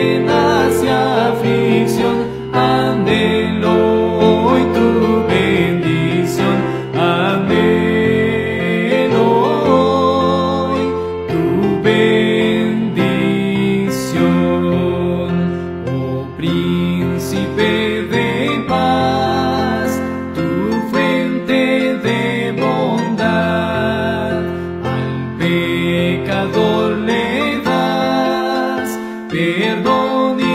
penas y aflicción, anhelo hoy tu bendición, anhelo hoy tu bendición. Oh Príncipe de paz, tu fuente de bondad, al pecador le das perdón y